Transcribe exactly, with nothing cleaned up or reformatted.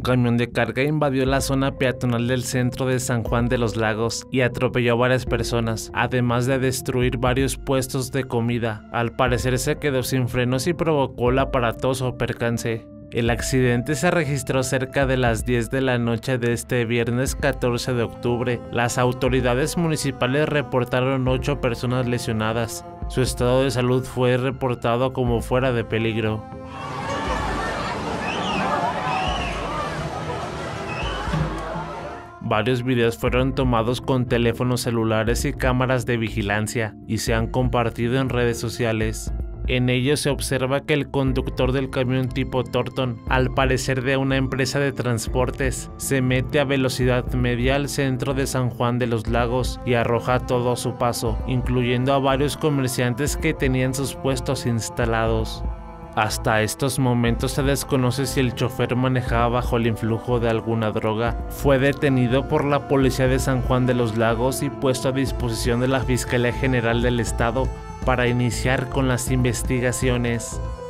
camión de carga invadió la zona peatonal del centro de San Juan de los Lagos y atropelló a varias personas, además de destruir varios puestos de comida. Al parecer se quedó sin frenos y provocó el aparatoso percance. El accidente se registró cerca de las diez de la noche de este viernes catorce de octubre. Las autoridades municipales reportaron ocho personas lesionadas. Su estado de salud fue reportado como fuera de peligro. Varios videos fueron tomados con teléfonos celulares y cámaras de vigilancia y se han compartido en redes sociales. En ellos se observa que el conductor del camión tipo Torton, al parecer de una empresa de transportes, se mete a velocidad media al centro de San Juan de los Lagos y arroja todo a su paso, incluyendo a varios comerciantes que tenían sus puestos instalados. Hasta estos momentos se desconoce si el chofer manejaba bajo el influjo de alguna droga. Fue detenido por la policía de San Juan de los Lagos y puesto a disposición de la Fiscalía General del Estado para iniciar con las investigaciones.